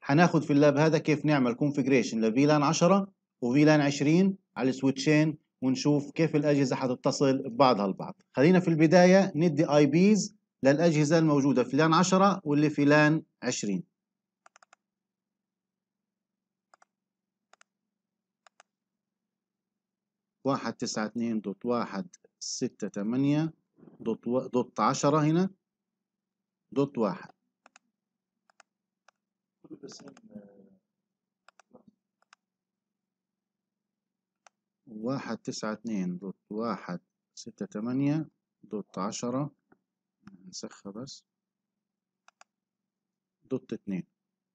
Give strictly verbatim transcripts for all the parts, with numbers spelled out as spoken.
هناخد في اللاب هذا كيف نعمل كونفيجريشن لفيلان عشرة وفيلان عشرين على السويتشين، ونشوف كيف الأجهزة هتتصل ببعضها البعض. خلينا في البداية ندي اي بيز للأجهزة الموجودة في لان عشرة واللي في لان عشرين. واحد تسعة اتنين دوت واحد ستة تمانية دوت و... دوت عشرة هنا دوت واحد. واحد تسعة اتنين دوت واحد ستة تمانية دوت عشرة، نسخها بس، دوت اتنين.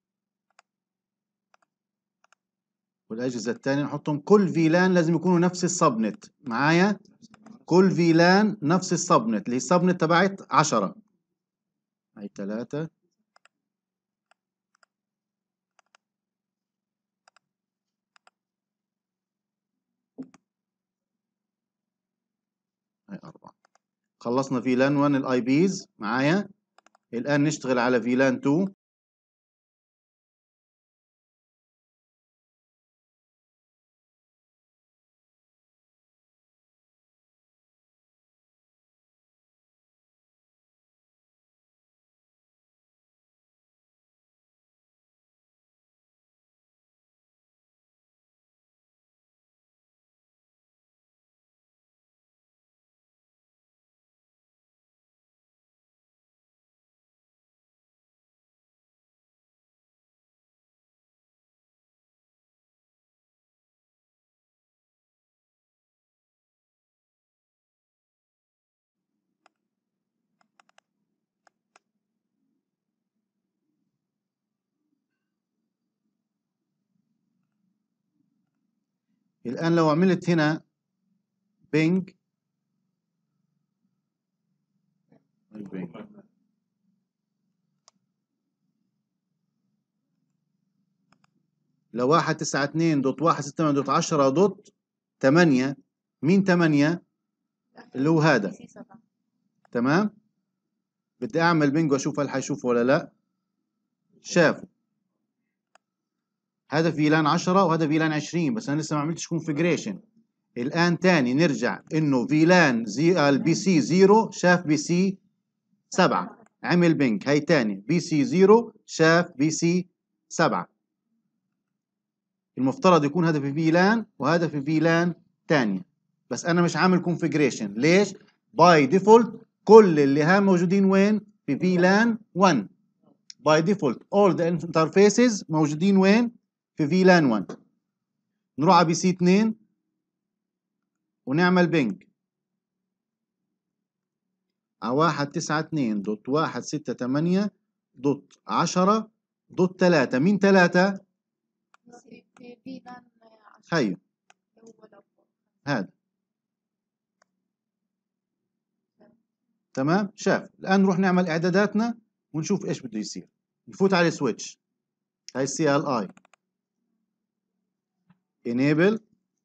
والأجهزة التانية نحطهم كل فيلان لازم يكونوا نفس السبنت معايا، كل فيلان نفس السبنت اللي هي السبنت تبعت عشرة. هاي تلاتة، هاي أربعة. خلصنا فيلان واحد الاي بيز معايا. الآن نشتغل على فيلان اتنين. الآن لو عملت هنا بينج، لو واحد تسعة اتنين دوت واحد ستة تمانية دوت عشرة دوت تمانية، مين تمانية؟ اللي هو هذا. تمام؟ بدي أعمل بينج وأشوف هل حيشوفه ولا لا. شافوا. هذا فيلان عشرة وهذا فيلان عشرين، بس أنا لسه ما عملتش كونفيجريشن. الآن تاني نرجع إنه فيلان زي البي سي زيرو شاف بي سي سبعة، عمل بينج. هي تاني بي سي زيرو شاف بي سي سبعة. المفترض يكون هذا في فيلان وهذا في فيلان تانية، بس أنا مش عامل كونفيجريشن. ليش؟ باي ديفولت كل اللي ها موجودين وين؟ في فيلان واحد. باي ديفولت all the interfaces موجودين وين؟ في فيلان واحد. نروح على بي سي اتنين ونعمل بينج على واحد تسعة اتنين دوت واحد ستة تمانية دوت عشرة دوت تلاتة. مين تلاتة؟ هيو هذا. تمام؟ شاف. الآن نروح نعمل إعداداتنا ونشوف إيش بده يصير. نفوت على السويتش، هاي السي ال اي enable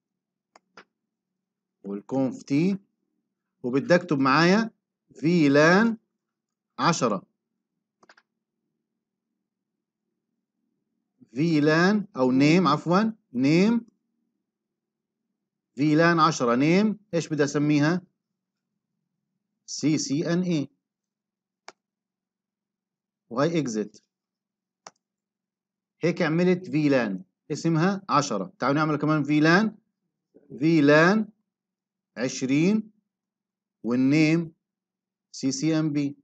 والconf t، وبدي اكتب معايا فيلان عشرة، فيلان او نيم، عفوا نيم فيلان عشرة. نيم ايش بدي اسميها؟ سي سي ان اي، وهي اكزت. هيك عملت فيلان اسمها عشرة. تعالوا نعمل كمان فيلان، فيلان عشرين والنيم سي سي ام بي.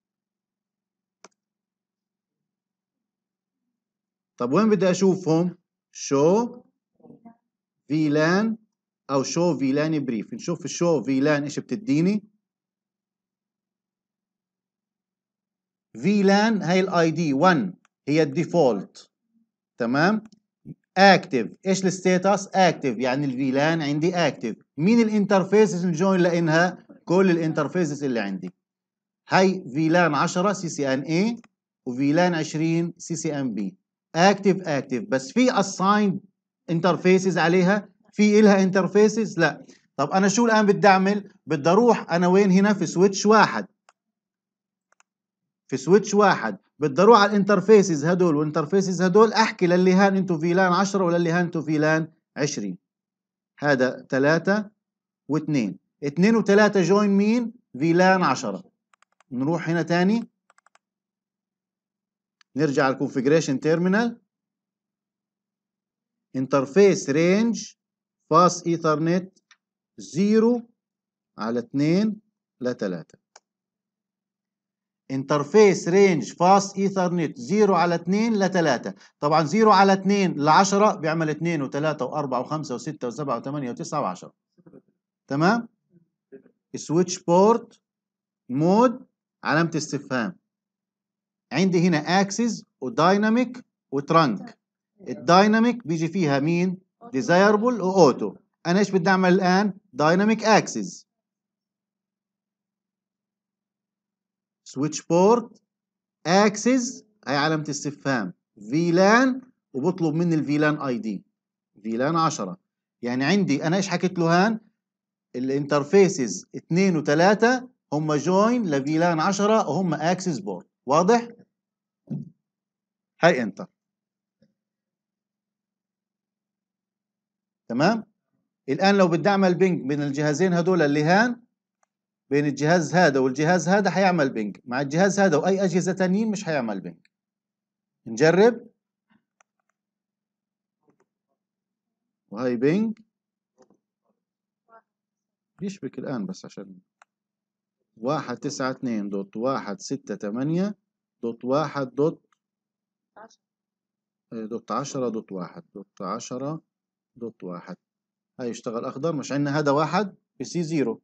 طب وين بدي اشوفهم؟ شو فيلان او شو فيلان بريف. نشوف الشو فيلان ايش بتديني. فيلان هاي الاي دي واحد هي الديفولت. تمام؟ اكتف ايش الستاتس؟ اكتف يعني الفيلان عندي اكتف. مين الانترفيسز الجوين لانها؟ كل الانترفيسز اللي عندي. هاي فيلان عشرة سي سي ان اي وفيلان عشرين سي سي ام بي. اكتف اكتف، بس في اسايند انترفيسز عليها؟ في إلها انترفيسز؟ لا. طب انا شو الان بدي اعمل؟ بدي اروح انا وين؟ هنا في سويتش واحد. في سويتش واحد بدي اروح على الانترفيسز هدول والانترفيسز هدول احكي للي هان انتوا فيلان عشرة وللي هان انتوا فيلان عشرين. هذا ثلاثة واثنين، اثنين وثلاثة جوين مين؟ فيلان عشرة. نروح هنا تاني نرجع على الكونفيجريشن تيرمينال، انترفيس رينج فاس ايثرنت صفر على اثنين ل ثلاثة. انترفيس رينج فاس ايثرنت صفر على اثنين ل ثلاثة. طبعا صفر على اثنين ل عشرة بيعمل اثنين و3 و4 و5 و6 و7 و8 و9 و10. تمام؟ سويتش بورت مود علامة استفهام. عندي هنا اكسس ودايناميك وترانك. الدايناميك بيجي فيها مين؟ ديزايربل واوتو. انا ايش بدي اعمل الان؟ دايناميك اكسس. سويتش بورت اكسس هي علامة استفهام. فيلان وبطلب مني الفيلان اي دي فيلان عشرة. يعني عندي انا ايش حكيت له هان؟ الانترفيسز اثنين وثلاثة هم جوين لفيلان عشرة وهم اكسس بورت. واضح؟ هاي انتر. تمام؟ الان لو بدي اعمل بينج بين الجهازين هدول اللي هان، بين الجهاز هذا والجهاز هذا حيعمل بينج، مع الجهاز هذا واي اجهزه ثانيين مش حيعمل بينج. نجرب. وهي بينج بيشبك الان بس عشان واحد تسعة اثنين دوت واحد ستة ثمانية دوت واحد دوت دوت عشرة دوت واحد دوت عشرة دوت واحد. هاي اشتغل اخضر، مش عندنا هذا واحد بسي زيرو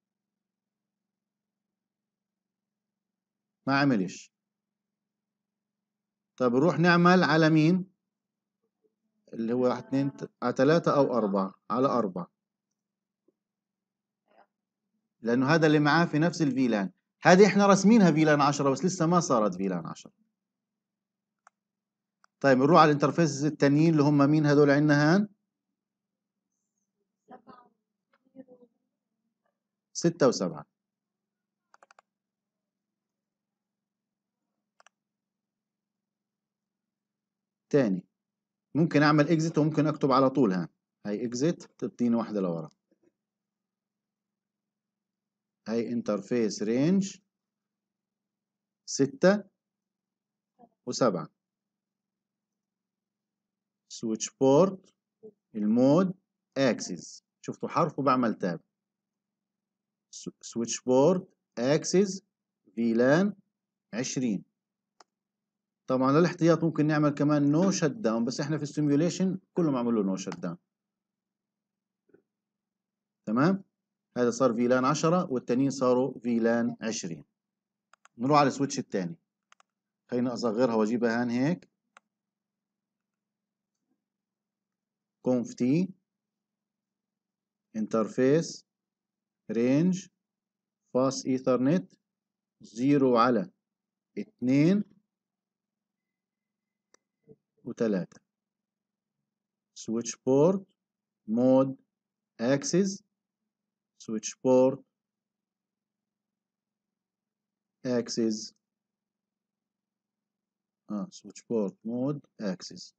ما عملش. طيب نروح نعمل على مين؟ اللي هو واحد اثنين على ثلاثة او اربعة على اربعة، لانه هذا اللي معاه في نفس الفيلان. هذه احنا رسمينها فيلان عشرة بس لسه ما صارت فيلان عشرة. طيب نروح على الانترفيسز التانيين اللي هم مين هذول عندنا هان؟ ستة وسبعة. تاني ممكن اعمل اكزيت وممكن اكتب على طول هان. هاي اكزيت تديني واحدة لورا. هاي انترفيس رينج ستة وسبعة. سويتش بورت المود اكسس. شفتوا حرف وبعمل تاب. سويتش بورت اكسس فيلان عشرين. طبعا للاحتياط ممكن نعمل كمان نو شت داون، بس احنا في السيميوليشن كله معمول له نو شت داون. تمام؟ هذا صار فيلان عشرة والتانيين صاروا فيلان عشرين. نروح على السويتش الثاني. خلينا اصغرها واجيبها هان هيك. كونف تي انترفيس رينج فاس ايثرنت صفر على اثنين وثلاثة. سويتش بورت مود اكسس. سويتش بورت اكسس اه سويتش بورت مود اكسس.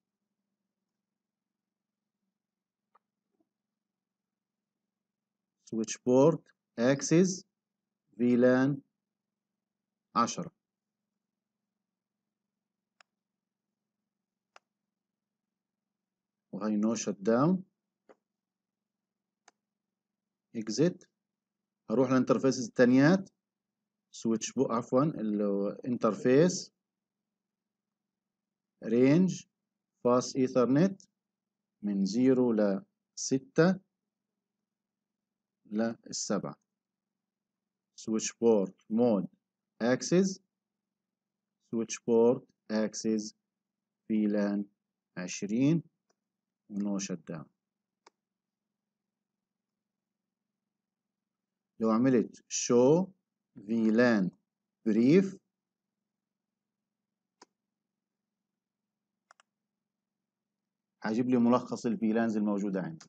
سويتش بورت اكسس فيلان عشرة. وهي نو شت داون. اكزيت. هروح للانترفيسز الثانيات. سويتش بو عفوا الانترفيس رينج فاس ايثرنت من صفر ل ستة للسبعة. سويتش بورت مود اكسس. سويتش بورت اكسس فيلان عشرين ونو شت داون. لو عملت شو فيلان بريف هجيب لي ملخص الفيلانز الموجودة عندي.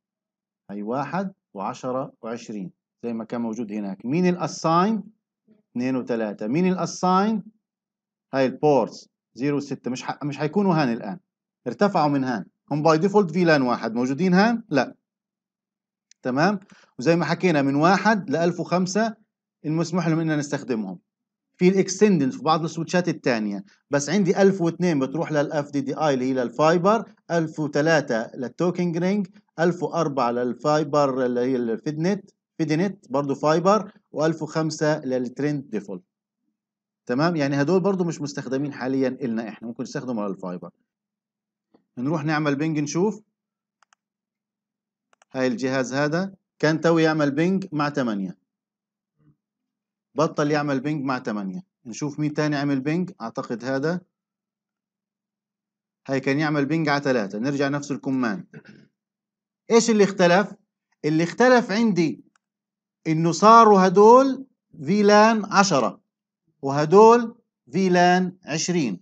هي واحد وعشرة وعشرين زي ما كان موجود هناك. مين الاساين؟ اثنين وثلاثة. مين الاساين؟ هاي البورتس صفر وستة، مش ح... مش حيكونوا هان الان، ارتفعوا من هان، هم باي ديفولت فيلان واحد موجودين هان؟ لا. تمام. وزي ما حكينا من واحد ل ألف وخمسة المسموح لهم اننا نستخدمهم. في الاكستندنس في بعض السويتشات الثانيه، بس عندي ألف واثنين بتروح للاف دي دي اي اللي هي للفايبر، ألف وثلاثة للتوكينج رينج، ألف وأربعة للفايبر اللي هي الفيدنت فيدنت برضه فايبر، وألف وخمسة للترند ديفولت. تمام. يعني هدول برضه مش مستخدمين حاليا إلنا احنا، ممكن نستخدمهم على الفايبر. نروح نعمل بينج نشوف. هاي الجهاز هذا كان توي يعمل بينج مع ثمانية، بطل يعمل بينج مع ثمانية. نشوف مين تاني عمل بينج. اعتقد هذا، هاي كان يعمل بينج على ثلاثة. نرجع نفس الكمان. ايش اللي اختلف؟ اللي اختلف عندي انه صاروا هدول فيلان عشرة وهدول فيلان عشرين.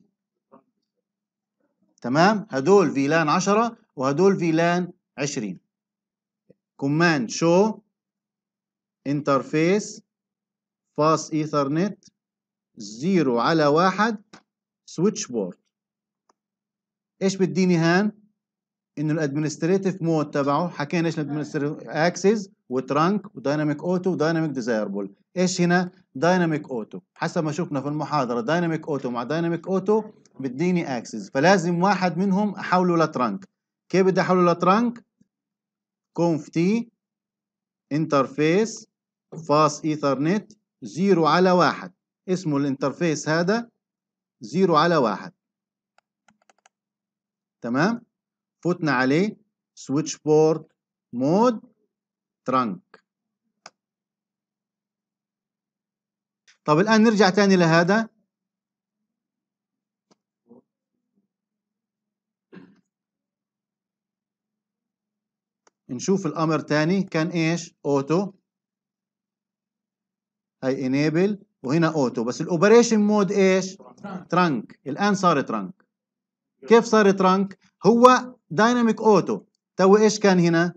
تمام. هدول فيلان عشرة وهدول فيلان عشرين. كوماند شو انترفيس فاست ايثرنت زيرو على واحد سويتش بورد. ايش بديني هان؟ انه الادمنستريتيف مود تبعه، حكينا ايش الادمنستريتيف اكسس وترانك ودايناميك اوتو ودايناميك ديزايربل. ايش هنا؟ دايناميك اوتو. حسب ما شفنا في المحاضره دايناميك اوتو مع دايناميك اوتو بديني اكسس، فلازم واحد منهم احوله لترانك. كيف بدي احوله لترانك؟ كونف تي انترفيس فاست ايثرنت زيرو على واحد. اسمه الانترفيس هذا زيرو على واحد. تمام. فتنا عليه سويتش بورد مود ترانك. طب الآن نرجع تاني لهذا. نشوف الأمر تاني كان إيش؟ أوتو. هاي انيبل وهنا أوتو، بس الأوبريشن مود إيش؟ ترانك. الآن صار ترانك. كيف صار ترانك؟ هو دايناميك أوتو. تو إيش كان هنا؟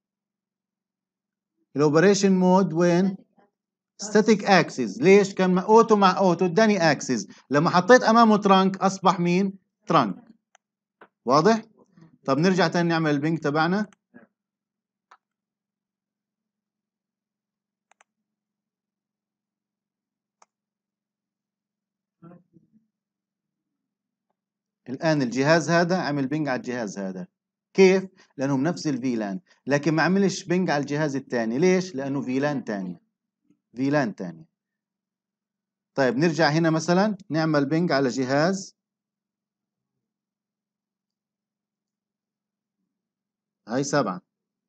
الأوبريشن مود وين؟ ستاتيك اكسس. ليش؟ كان اوتو مع اوتو اداني اكسس، لما حطيت امامه ترانك اصبح مين؟ ترانك. واضح؟ طب نرجع تاني نعمل البينج تبعنا. الان الجهاز هذا عمل بينج على الجهاز هذا. كيف؟ لانهم نفس الفيلان، لكن ما عملش بينج على الجهاز الثاني. ليش؟ لانه فيلان ثانيه. فيلان ثانيه. طيب نرجع هنا مثلا نعمل بينج على جهاز. هاي سبعة.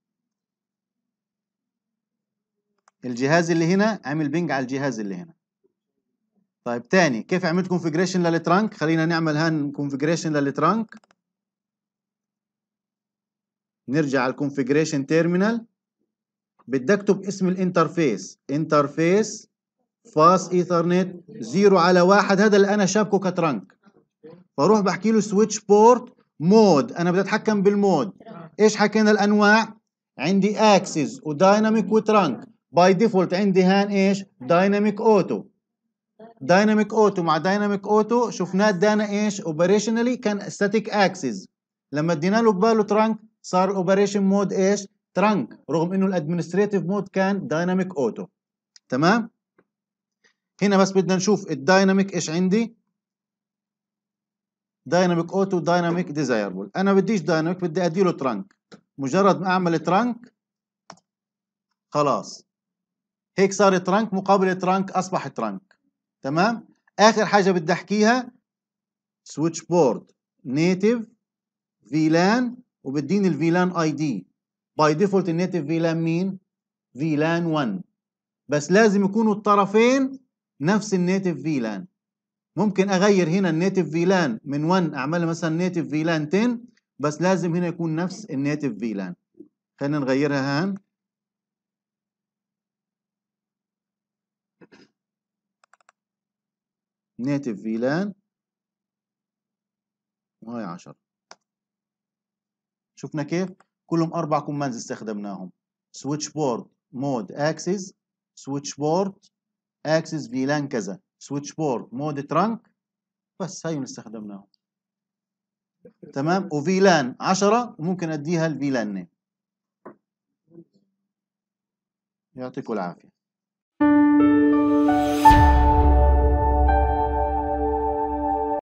الجهاز اللي هنا عمل بينج على الجهاز اللي هنا. طيب تاني كيف عملت كونفيجريشن للترانك؟ خلينا نعمل هان كونفيجريشن للترانك. نرجع على الكونفيجريشن تيرمينال. بدي اكتب اسم الانترفيس، انترفيس فاست ايثرنت زيرو على واحد، هذا اللي انا شابكه كترانك. فاروح بحكي له سويتش بورت مود، انا بدي اتحكم بالمود. ايش حكينا الانواع؟ عندي اكسس ودايناميك وترانك. باي ديفولت عندي هان ايش؟ دايناميك اوتو. دايناميك اوتو مع دايناميك اوتو شفناه ادانا ايش؟ اوبريشنالي كان ستاتيك اكسس. لما ادينا له قباله ترانك صار الاوبريشن مود ايش؟ ترانك، رغم انه الادمنستريتيف مود كان دايناميك اوتو. تمام. هنا بس بدنا نشوف الدايناميك ايش عندي. دايناميك اوتو دايناميك ديزايربل. انا بديش دايناميك، بدي ادي له ترانك. مجرد ما اعمل ترانك خلاص هيك صار ترانك مقابل ترانك اصبح ترانك. تمام. اخر حاجه بدي احكيها سويتش بورد نيتيف فيلان، وبديني الفيلان اي دي. باي ديفولت النيتيف فيلان مين؟ فيلان واحد، بس لازم يكونوا الطرفين نفس النيتيف فيلان. ممكن اغير هنا النيتيف فيلان من واحد اعملها مثلا نيتيف فيلان عشرة، بس لازم هنا يكون نفس النيتيف فيلان. خلينا نغيرها هان. نيتيف فيلان وهي عشرة. شفنا كيف؟ كلهم اربع كوماندز استخدمناهم. سويتش بورد مود اكسس، سويتش بورد اكسس فيلان كذا، سويتش بورد، مود ترانك، بس هاي اللي استخدمناهم. تمام. وفيلان عشرة وممكن اديها الفيلان نيم. يعطيكم العافيه.